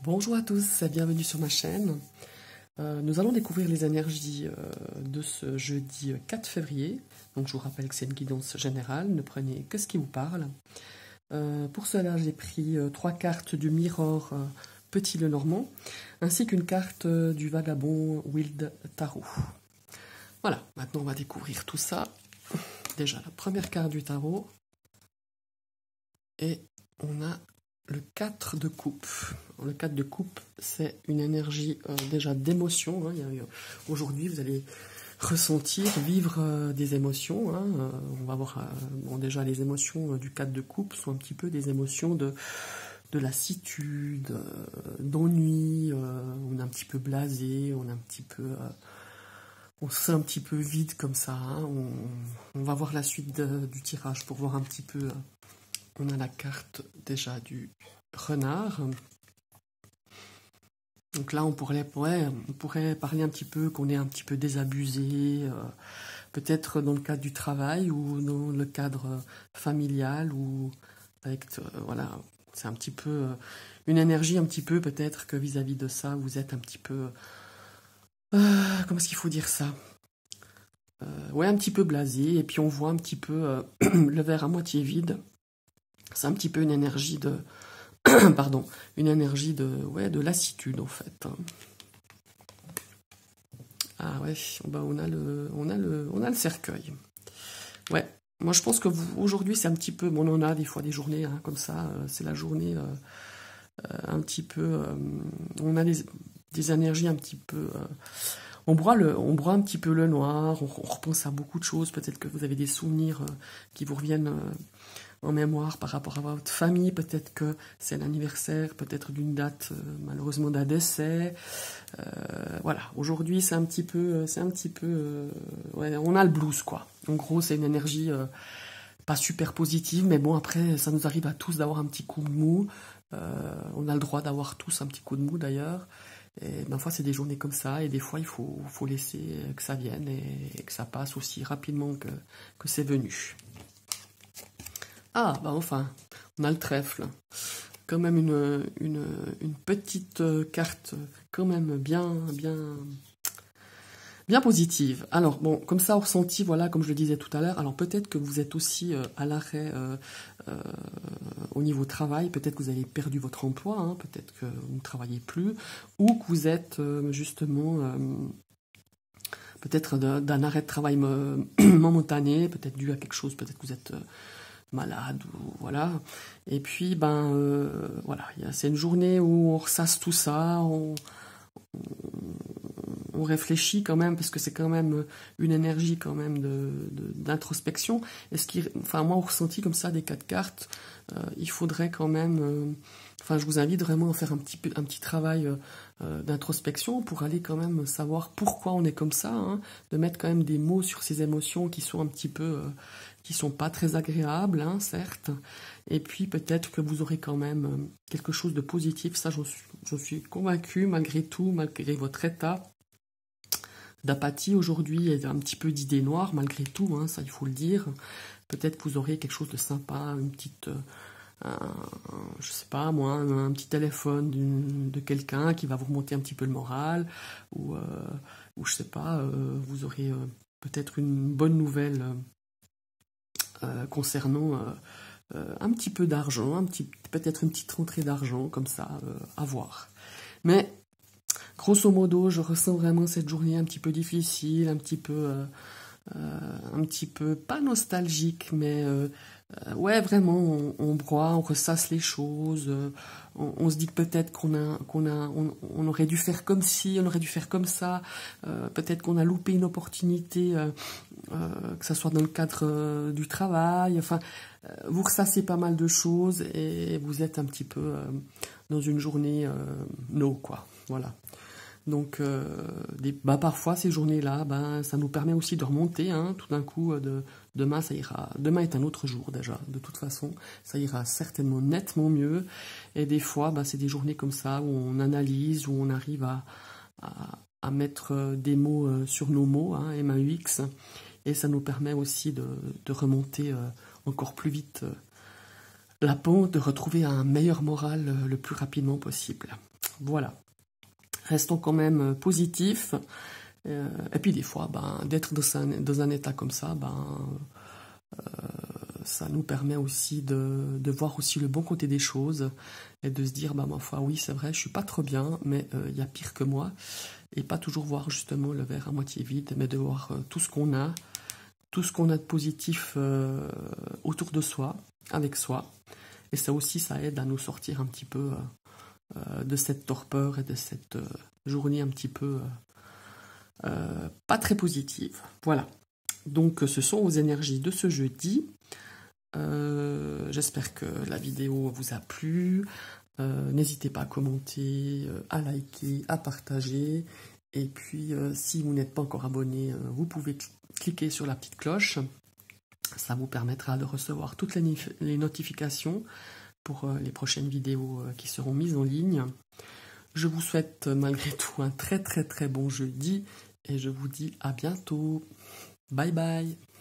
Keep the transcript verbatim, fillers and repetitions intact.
Bonjour à tous et bienvenue sur ma chaîne. Euh, nous allons découvrir les énergies euh, de ce jeudi quatre février. Donc je vous rappelle que c'est une guidance générale, ne prenez que ce qui vous parle. Euh, pour cela, j'ai pris euh, trois cartes du Mirror euh, Petit Le Normand, ainsi qu'une carte euh, du Vagabond Wild Tarot. Voilà, maintenant on va découvrir tout ça. Déjà la première carte du tarot. Et on a le quatre de coupe. Le quatre de coupe, c'est une énergie euh, déjà d'émotion. Hein. Aujourd'hui, vous allez ressentir, vivre euh, des émotions. Hein. Euh, on va voir, euh, bon, déjà, les émotions euh, du quatre de coupe sont un petit peu des émotions de, de lassitude, euh, d'ennui. Euh, on est un petit peu blasé, on est un petit peu... Euh, on se sent un petit peu vide comme ça. Hein. On, on va voir la suite de, du tirage pour voir un petit peu... Euh, on a la carte déjà du renard. Donc là, on pourrait, ouais, on pourrait parler un petit peu qu'on est un petit peu désabusé, euh, peut-être dans le cadre du travail ou dans le cadre familial, ou avec, euh, voilà, c'est un petit peu euh, une énergie un petit peu peut-être que vis-à-vis de ça, vous êtes un petit peu, euh, comment est-ce qu'il faut dire ça, euh, ouais, un petit peu blasé, et puis on voit un petit peu euh, le verre à moitié vide. C'est un petit peu une énergie de, pardon, une énergie de, ouais, de lassitude en fait. Ah ouais, bah on a le, on a le, on a le cercueil. Ouais, moi je pense que aujourd'hui c'est un petit peu, bon, on a des fois des journées hein, comme ça, euh, c'est la journée euh, euh, un petit peu, euh, on a des, des énergies un petit peu. Euh, on broie le, on broie un petit peu le noir, on, on repense à beaucoup de choses. Peut-être que vous avez des souvenirs euh, qui vous reviennent. Euh, en mémoire par rapport à votre famille, peut-être que c'est l'anniversaire, peut-être d'une date, euh, malheureusement d'un décès. Euh, voilà, aujourd'hui c'est un petit peu, c'est un petit peu, euh, ouais, on a le blues quoi. En gros, c'est une énergie euh, pas super positive, mais bon après, ça nous arrive à tous d'avoir un petit coup de mou. Euh, on a le droit d'avoir tous un petit coup de mou d'ailleurs. Et ben, fois c'est des journées comme ça, et des fois il faut, faut laisser que ça vienne et, et que ça passe aussi rapidement que, que c'est venu. Ah, bah enfin, on a le trèfle. Quand même une, une, une petite carte, quand même bien, bien, bien positive. Alors, bon, comme ça, au ressenti, voilà, comme je le disais tout à l'heure, alors peut-être que vous êtes aussi euh, à l'arrêt euh, euh, au niveau travail, peut-être que vous avez perdu votre emploi, hein, peut-être que vous ne travaillez plus, ou que vous êtes euh, justement... Euh, peut-être d'un arrêt de travail momentané, peut-être dû à quelque chose, peut-être que vous êtes... Euh, malade ou voilà, et puis ben euh, voilà, c'est une journée où on ressasse tout ça, on, on, on réfléchit quand même, parce que c'est quand même une énergie quand même de d'introspection. Et ce qui, enfin moi au ressenti comme ça des quatre cartes, euh, il faudrait quand même, euh, enfin je vous invite vraiment à faire un petit peu un petit travail euh, d'introspection pour aller quand même savoir pourquoi on est comme ça, hein, de mettre quand même des mots sur ces émotions qui sont un petit peu euh, qui sont pas très agréables, hein, certes, et puis peut-être que vous aurez quand même quelque chose de positif, ça j'en suis, je suis convaincue, malgré tout, malgré votre état d'apathie aujourd'hui, et un petit peu d'idées noires, malgré tout, hein, ça il faut le dire, peut-être que vous aurez quelque chose de sympa, une petite, un, je sais pas moi, un, un petit téléphone de quelqu'un qui va vous remonter un petit peu le moral, ou, euh, ou je sais pas, euh, vous aurez euh, peut-être une bonne nouvelle, euh, Euh, concernant euh, euh, un petit peu d'argent, un petit, peut-être une petite rentrée d'argent, comme ça, euh, à voir. Mais, grosso modo, je ressens vraiment cette journée un petit peu difficile, un petit peu, euh, euh, un petit peu, pas nostalgique, mais euh, euh, ouais, vraiment, on, on broie, on ressasse les choses, euh, on, on se dit que peut-être qu'on a, qu'on a, on, on aurait dû faire comme ci, on aurait dû faire comme ça, euh, peut-être qu'on a loupé une opportunité, euh, euh, que ce soit dans le cadre euh, du travail, enfin, euh, vous ressassez pas mal de choses et vous êtes un petit peu euh, dans une journée euh, no, quoi, voilà. Donc, euh, des, bah, parfois, ces journées-là, bah, ça nous permet aussi de remonter, hein, tout d'un coup, de, demain, ça ira. Demain est un autre jour, déjà, de toute façon. Ça ira certainement nettement mieux. Et des fois, bah, c'est des journées comme ça, où on analyse, où on arrive à, à, à mettre des mots sur nos mots, hein, M A U X. Et ça nous permet aussi de, de remonter euh, encore plus vite euh, la pente, de retrouver un meilleur moral euh, le plus rapidement possible. Voilà. Restons quand même positifs. Euh, et puis des fois, ben, d'être dans un, dans un état comme ça, ben, euh, ça nous permet aussi de, de voir aussi le bon côté des choses et de se dire, bah, ma foi, oui, c'est vrai, je suis pas trop bien, mais il euh, y a pire que moi. Et pas toujours voir justement le verre à moitié vide, mais de voir euh, tout ce qu'on a, tout ce qu'on a de positif euh, autour de soi, avec soi. Et ça aussi, ça aide à nous sortir un petit peu euh, de cette torpeur et de cette euh, journée un petit peu euh, euh, pas très positive. Voilà. Donc ce sont aux énergies de ce jeudi. Euh, J'espère que la vidéo vous a plu. Euh, N'hésitez pas à commenter, euh, à liker, à partager. Et puis, euh, si vous n'êtes pas encore abonné, euh, vous pouvez cl cliquer sur la petite cloche. Ça vous permettra de recevoir toutes les, les notifications pour euh, les prochaines vidéos euh, qui seront mises en ligne. Je vous souhaite malgré tout un très très très bon jeudi et je vous dis à bientôt. Bye bye.